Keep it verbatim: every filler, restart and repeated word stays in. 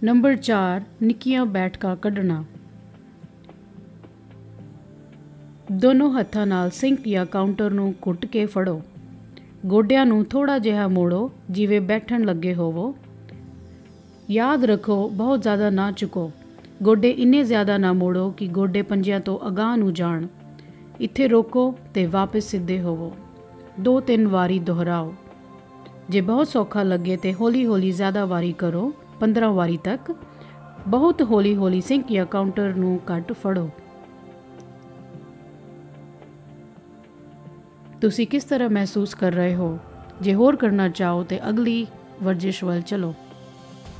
Number चार, निक्कियां बैठकां कढना। दोनों हत्थां नाल सिंक या काउंटर नूं घुट के फड़ो। गोडियां नूं थोड़ा जिहा मोड़ो जिवें बैठण लगे होवो। याद रखो, बहुत ज़्यादा ना चुको। गोडे इन्ने ज़्यादा ना मोड़ो कि गोडे पंजियां तो अगाह नूं जाण। इत्थे रोको ते वापस सिद्धे होवो। दो तीन वारी दोहराओ। जे बहुत सौखा लगे तो हौली हौली ज़्यादा वारी करो, पंद्रह वारी तक। बहुत हौली हौली सिंक या काउंटर नूं घट फड़ो। तुसी किस तरह महसूस कर रहे हो? जे होर करना चाहो तो अगली वर्जिश वल चलो।